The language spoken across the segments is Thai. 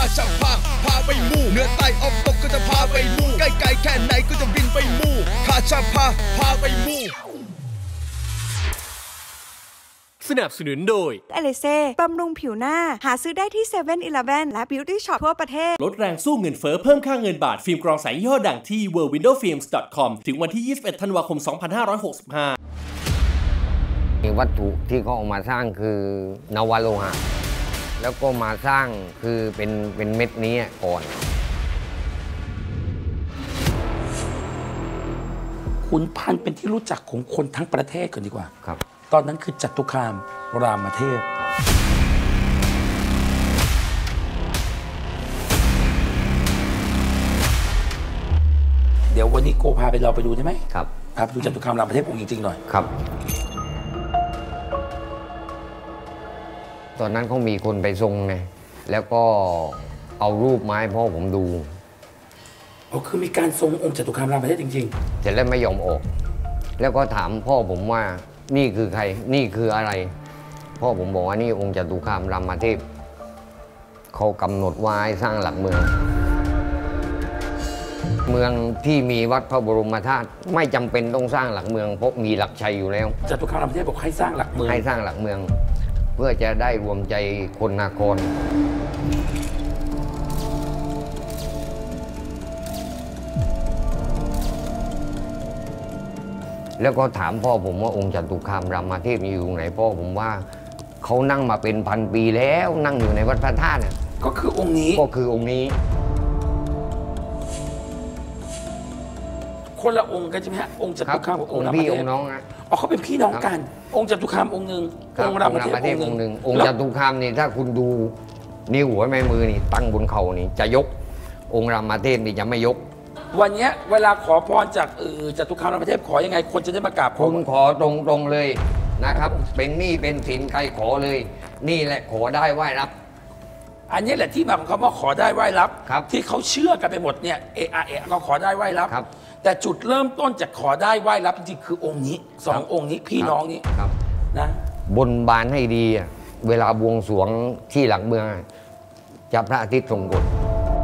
าจะพาไปมู่เหนือใต้ออกตกก็จะพาไปมู่ใกล้ๆแค่ไหนก็จะบินไปมู่ข้าจะพาไปมู่สนับสนุนโดยเอลิเซ่บำรุงผิวหน้าหาซื้อได้ที่ 7-Eleven และ Beauty Shop ทั่วประเทศลดแรงสู้เงินเฟ้อเพิ่มค่าเงินบาทฟิล์มกรองใสยี่ห้อดังที่ worldwindowfilms.com ถึงวันที่ 21 ธันวาคม 2565 วัตถุที่เขาเอามาสร้างคือนวโลหะแล้วก็มาสร้างคือเป็นเม็ดนี้ก่อนขุนพันธ์เป็นที่รู้จักของคนทั้งประเทศกันดีกว่าครับตอนนั้นคือจตุคามรามเทพเดี๋ยววันนี้โกพาไปเราไปดูได้ไหมครับพาไปดูจตุคามรามเทพองค์จริงๆหน่อยครับตอนนั้นเขามีคนไปทรงไงแล้วก็เอารูปไม้พ่อผมดูคือมีการทรงองค์จตุคามรามเทพจริงๆเสร็จแล้วไม่ยอมออกแล้วก็ถามพ่อผมว่านี่คือใครนี่คืออะไรพ่อผมบอกว่านี่องค์จตุคามรามเทพเขากำหนดไว้สร้างหลักเมืองที่มีวัดพระบรมธาตุไม่จำเป็นต้องสร้างหลักเมืองเพราะมีหลักชัยอยู่แล้วจตุคามรามเทพบอกให้สร้างหลักเมืองให้สร้างหลักเมืองเพื่อจะได้รวมใจคนนครแล้วก็ถามพ่อผมว่าองค์จตุคามรามเทพอยู่ตรงไหนพ่อผมว่าเขานั่งมาเป็นพันปีแล้วนั่งอยู่ในวัดพระธาตุก็คือองค์นี้คนละองค์กันใช่ไหมฮะองค์จตุคามกับองค์รามเทพองค์น้องนะเขาเป็นพี่น้องกันองค์จตุคามองค์หนึ่งองค์รามเทพองค์หนึ่งองค์จตุคามนี่ถ้าคุณดูนิ้วหัวแม่มือนี่ตั้งบนเข่านี่จะยกองค์รามเทพนี่จะไม่ยกวันนี้เวลาขอพรจากจตุคามรามเทพขอยังไงคนจะได้มากราบผมขอตรงๆเลยนะครับเป็นหนี้เป็นสินใครขอเลยนี่แหละขอได้ไหว้รับอันนี้แหละที่มาของคำว่าขอได้ไหว้รับที่เขาเชื่อกันไปหมดเนี่ยก็ขอได้ไหว้รับแต่จุดเริ่มต้นจากขอได้ไหว้รับจริงๆคือองค์นี้สององค์นี้พี่น้องนี้นะบนบานให้ดีเวลาบวงสรวงที่หลักเมืองจะพระอาทิตย์ทรงกฎ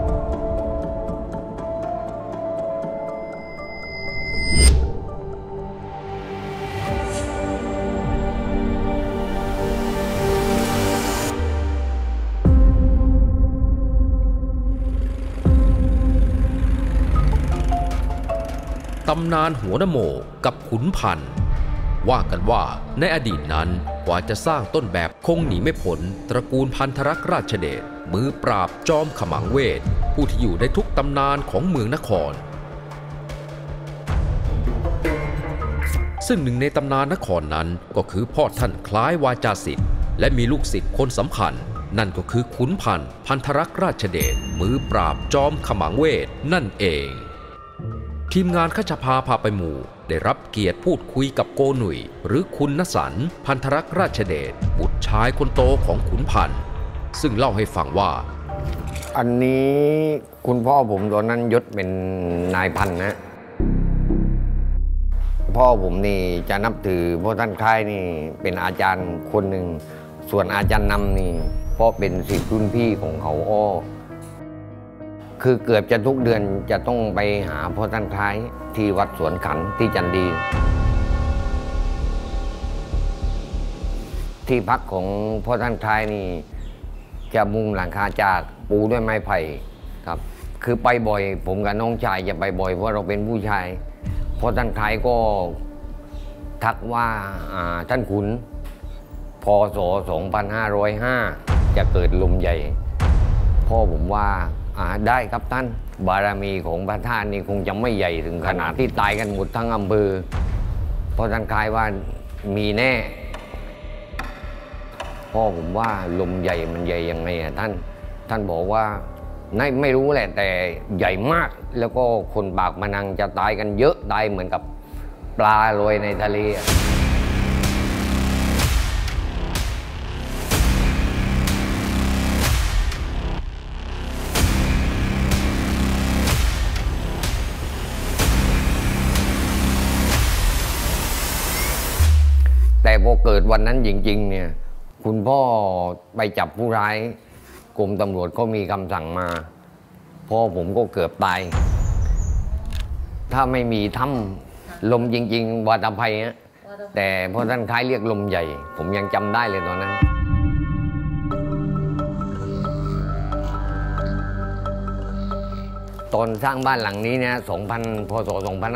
ตำนานหัวนโมกับขุนพันธ์ว่ากันว่าในอดีตนั้นกว่าจะสร้างต้นแบบคงหนีไม่พ้นตระกูลพันธรักษ์ราชเดชมือปราบจอมขมังเวทผู้ที่อยู่ในทุกตำนานของเมืองนครซึ่งหนึ่งในตำนานนครนั้นก็คือพ่อท่านคล้ายวาจาสิทธิ์และมีลูกศิษย์คนสำคัญนั่นก็คือขุนพันธ์พันธรักษ์ราชเดชมือปราบจอมขมังเวทนั่นเองทีมงานขจพาไปหมู่ได้รับเกียรติพูดคุยกับโกหนุ่ยหรือคุณณสันต์พันธรักษ์ราชเดชบุตรชายคนโตของขุนพันธ์ซึ่งเล่าให้ฟังว่าอันนี้คุณพ่อผมตอนนั้นยศเป็นนายพันนะพ่อผมนี่จะนับถือพ่อท่านคล้ายนี่เป็นอาจารย์คนหนึ่งส่วนอาจารย์นำนี่พ่อเป็นศิษย์รุ่นพี่ของเขาคือเกือบจะทุกเดือนจะต้องไปหาพ่อท่านคล้ายที่วัดสวนขันที่จันดีที่พักของพ่อท่านคล้ายนี่จะมุงหลังคาจากปูด้วยไม้ไผ่ครับคือไปบ่อยผมกับน้องชายจะไปบ่อยเพราะเราเป็นผู้ชายพ่อท่านคล้ายก็ทักว่าท่านขุนพ.ศ. 2505จะเกิดลมใหญ่พ่อผมว่าได้ครับท่านบารมีของพระธาตุนี่คงจะไม่ใหญ่ถึงขนาดที่ตายกันหมดทั้งอำเภอเพราะท่านคล้ายว่ามีแน่พ่อผมว่าลมใหญ่มันใหญ่ยังไงท่านบอกว่าไม่รู้แหละแต่ใหญ่มากแล้วก็คนปากมะนังจะตายกันเยอะตายเหมือนกับปลาลอยในทะเลแต่พอเกิดวันนั้นจริงๆเนี่ยคุณพ่อไปจับผู้ร้ายโกกรมตำรวจเขามีคำสั่งมาพ่อผมก็เกือบตายถ้าไม่มีถ้ำลมจริงๆวาตภัยนะแต่พ่อท่านคล้ายเรียกลมใหญ่ผมยังจำได้เลยตอนนั้นตอนสร้างบ้านหลังนี้เนี่ยพศ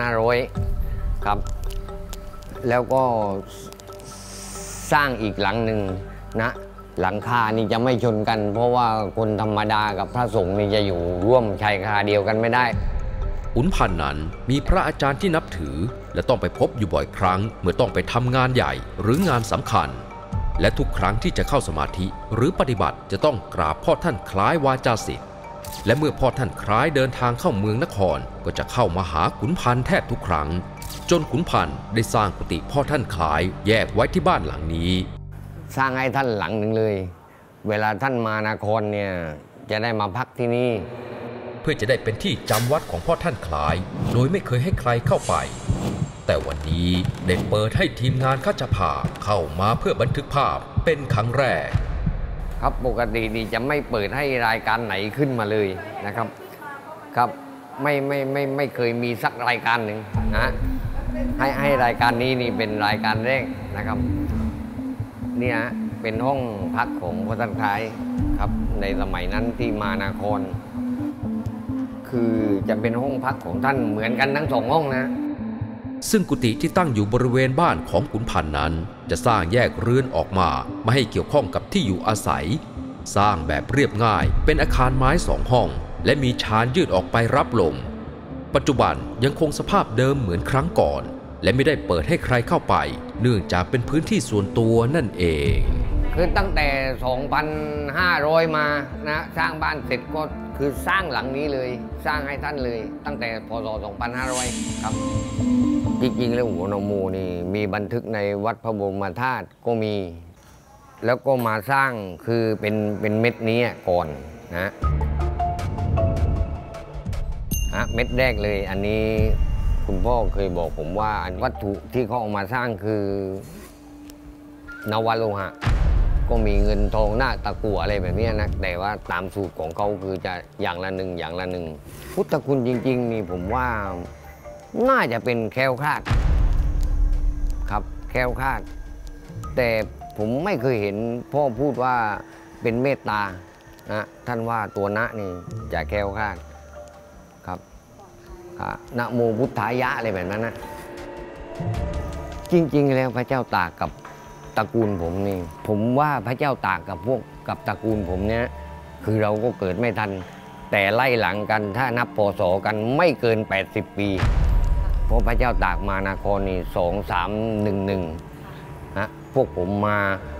2500 ครับแล้วก็สร้างอีกหลังหนึ่งนะหลังคานี่จะไม่ชนกันเพราะว่าคนธรรมดากับพระสงฆ์นี่จะอยู่ร่วมชายคาเดียวกันไม่ได้ขุนพันธ์นั้นมีพระอาจารย์ที่นับถือและต้องไปพบอยู่บ่อยครั้งเมื่อต้องไปทำงานใหญ่หรืองานสำคัญและทุกครั้งที่จะเข้าสมาธิหรือปฏิบัติจะต้องกราบพ่อท่านคล้ายวาจาศิษย์และเมื่อพ่อท่านคล้ายเดินทางเข้าเมืองนครก็จะเข้ามาหาขุนพันธ์แทบทุกครั้งจนขุนพันธ์ได้สร้างกุฏิพ่อท่านคล้ายแยกไว้ที่บ้านหลังนี้สร้างให้ท่านหลังหนึ่งเลยเวลาท่านมานครเนี่ยจะได้มาพักที่นี่เพื่อจะได้เป็นที่จำวัดของพ่อท่านคล้ายโดยไม่เคยให้ใครเข้าไปแต่วันนี้ได้เปิดให้ทีมงานคัจฉภาเข้ามาเพื่อบันทึกภาพเป็นครั้งแรกครับปกติดีจะไม่เปิดให้รายการไหนขึ้นมาเลยนะครับครับไม่เคยมีสักรายการหนึ่งนะให้รายการนี้นี่เป็นรายการแรกนะครับเนี่ยเป็นห้องพักของพ่อท่านคล้ายครับในสมัยนั้นที่มานครคือจะเป็นห้องพักของท่านเหมือนกันทั้ง2 ห้องนะซึ่งกุฏิที่ตั้งอยู่บริเวณบ้านของขุนพันธ์นั้นจะสร้างแยกเรือนออกมาไม่ให้เกี่ยวข้องกับที่อยู่อาศัยสร้างแบบเรียบง่ายเป็นอาคารไม้2 ห้องและมีชานยืดออกไปรับลมปัจจุบันยังคงสภาพเดิมเหมือนครั้งก่อนและไม่ได้เปิดให้ใครเข้าไปเนื่องจากเป็นพื้นที่ส่วนตัวนั่นเองคือตั้งแต่ 2,500 มานะสร้างบ้านเสร็จก็คือสร้างหลังนี้เลยสร้างให้ท่านเลยตั้งแต่พศ 2,500 ครับจริงๆแล้วหัวนโมนี่มีบันทึกในวัดพระบรมธาตุก็มีแล้วก็มาสร้างคือเป็นเม็ดนี้ก่อนนะเม็ดแรกเลยอันนี้คุณพ่อเคยบอกผมว่าวัตถุที่เขาเอามาสร้างคือนวโลหะก็มีเงินทองหน้าตะกั่วอะไรแบบนี้นะแต่ว่าตามสูตรของเขาคือจะอย่างละหนึ่งพุทธคุณจริงๆนี่ผมว่าน่าจะเป็นแคล้วคลาดครับแคล้วคลาดแต่ผมไม่เคยเห็นพ่อพูดว่าเป็นเมตตานะท่านว่าตัวนะนี่จะแคล้วคลาดครับนะโมพุทธายะอะไรแบบนั้นนะจริงๆแล้วพระเจ้าตากกับตระกูลผมนี่ผมว่าพระเจ้าตากกับตระกูลผมเนี่ยคือเราก็เกิดไม่ทันแต่ไล่หลังกันถ้านับพศกันไม่เกิน80 ปีเพราะพระเจ้าตากมานครนี่2311นะพวกผมมา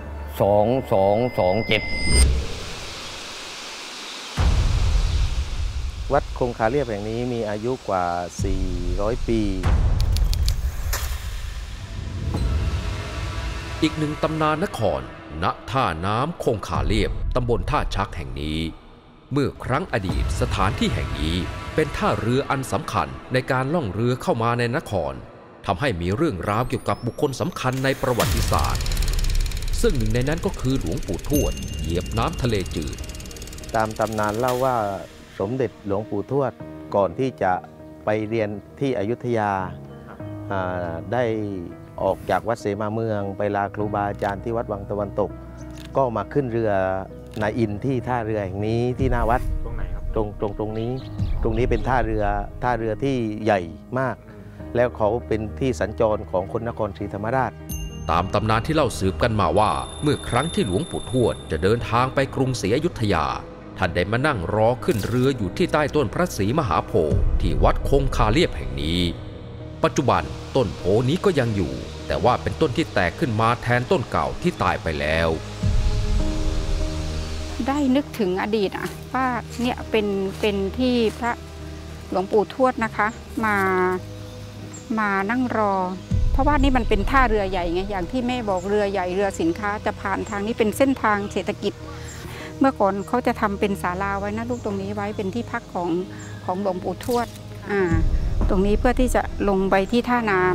2227 วัดคงคาเรียบแห่งนี้มีอายุกว่า400 ปีอีกหนึ่งตำนานนครณท่าน้ำคงคาเรียบตำบลท่าชักแห่งนี้เมื่อครั้งอดีตสถานที่แห่งนี้เป็นท่าเรืออันสำคัญในการล่องเรือเข้ามาในนครทำให้มีเรื่องราวเกี่ยวกับบุคคลสำคัญในประวัติศาสตร์ซึ่งหนึ่งในนั้นก็คือหลวงปู่ทวดเหยียบน้ำทะเลจืดตามตำนานเล่าว่าสมเด็จหลวงปู่ทวดก่อนที่จะไปเรียนที่อยุธยาได้ออกจากวัดเสมาเมืองไปลาครูบาอาจารย์ที่วัดวังตะวันตกก็มาขึ้นเรือนาอินที่ท่าเรือแห่งนี้ที่หน้าวัดตรงไหนครับตรงนี้เป็นท่าเรือที่ใหญ่มากแล้วเขาเป็นที่สัญจรของคนนครศรีธรรมราชตามตำนานที่เล่าสืบกันมาว่าเมื่อครั้งที่หลวงปู่ทวดจะเดินทางไปกรุงศรีอยุธยาท่านได้มานั่งรอขึ้นเรืออยู่ที่ใต้ต้นพระศรีมหาโพธิ์ที่วัดคงคาเรียบแห่งนี้ปัจจุบันต้นโพนี้ก็ยังอยู่แต่ว่าเป็นต้นที่แตกขึ้นมาแทนต้นเก่าที่ตายไปแล้วได้นึกถึงอดีตว่าเนี่ยเป็นที่พระหลวงปู่ทวดนะคะมานั่งรอเพราะว่านี่มันเป็นท่าเรือใหญ่ไงอย่างที่แม่บอกเรือใหญ่เรือสินค้าจะผ่านทางนี้เป็นเส้นทางเศรษฐกิจเมื่อก่อนเขาจะทำเป็นศาลาไว้นะลูกตรงนี้ไว้เป็นที่พักของหลวงปู่ทวดตรงนี้เพื่อที่จะลงไปที่ท่าน้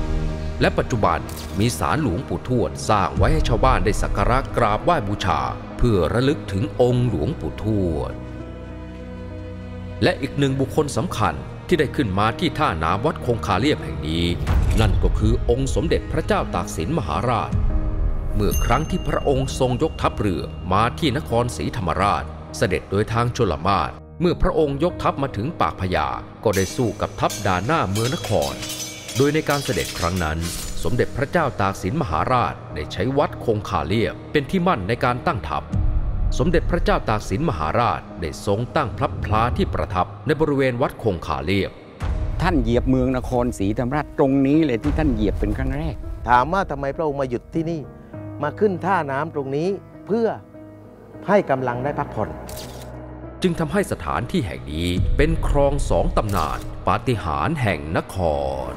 ำและปัจจุบันมีศาลหลวงปู่ทวดสร้างไว้ให้ชาวบ้านได้สักการะกราบไหว้บูชาเพื่อระลึกถึงองค์หลวงปู่ทวดและอีกหนึ่งบุคคลสำคัญที่ได้ขึ้นมาที่ท่าน้ำวัดคงคาเลียบแห่งนี้นั่นก็คือองค์สมเด็จพระเจ้าตากสินมหาราชเมื่อครั้งที่พระองค์ทรงยกทัพเรือมาที่นครศรีธรรมราชเสด็จโดยทางชลมาศเมื่อพระองค์ยกทัพมาถึงปากพญาก็ได้สู้กับทัพด่านหน้าเมืองนครโดยในการเสด็จครั้งนั้นสมเด็จพระเจ้าตากสินมหาราชได้ใช้วัดคงคาเลียบเป็นที่มั่นในการตั้งทัพสมเด็จพระเจ้าตากสินมหาราชได้ทรงตั้งพระพลาที่ประทับในบริเวณวัดคงคาเลียบท่านเหยียบเมืองนครศรีธรรมราชตรงนี้เลยที่ท่านเหยียบเป็นครั้งแรกถามว่าทำไมพระองค์มาหยุดที่นี่มาขึ้นท่าน้ำตรงนี้เพื่อให้กำลังได้พักผ่อนจึงทำให้สถานที่แห่งนี้เป็นคลองสองตำนานปาฏิหาริย์แห่งนคร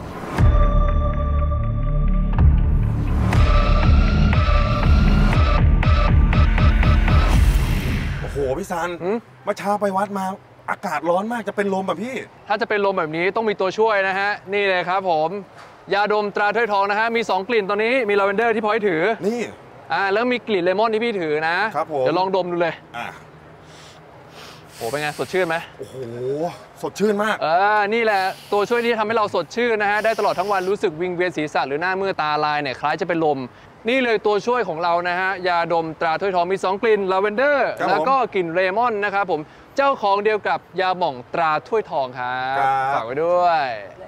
โอ้โหพี่ซันเมื่อเช้าไปวัดมาอากาศร้อนมากจะเป็นลมแบบพี่ถ้าจะเป็นลมแบบนี้ต้องมีตัวช่วยนะฮะนี่เลยครับผมยาดมตราถ้วยทองนะฮะมี2กลิ่นตอนนี้มีลาเวนเดอร์ที่พอยถือนี่แล้วมีกลิ่นเลมอนที่พี่ถือนะครับผมเดี๋ยวลองดมดูเลยโอ้เป็นไงสดชื่นไหมโอ้โหสดชื่นมากนี่แหละตัวช่วยที่ทำให้เราสดชื่นนะฮะได้ตลอดทั้งวันรู้สึกวิงเวียนศีรษะหรือหน้ามืดตาลายเนี่ยคล้ายจะเป็นลมนี่เลยตัวช่วยของเรานะฮะยาดมตราถ้วยทองมี2กลิ่นลาเวนเดอร์แล้วก็กลิ่นเลมอนนะครับผมเจ้าของเดียวกับยาหม่องตราถ้วยทองครับฝากไว้ด้วย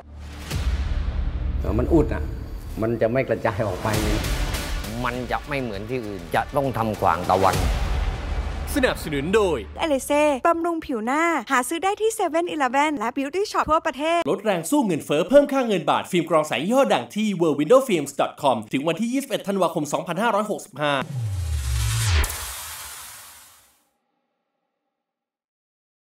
มันอุดมันจะไม่กระจายออกไปมันจะไม่เหมือนที่อื่นจะต้องทำขวางตะวันสนับสนุนโดยเอลิเซ่บำรุงผิวหน้าหาซื้อได้ที่ 7-Eleven และ Beauty Shop ทั่วประเทศลดแรงสู้เงินเฟ้อเพิ่มค่าเงินบาทฟิล์มกรองใสยี่ห้อดังที่ worldwindowfilms.com ถึงวันที่ 21 ธันวาคม 2565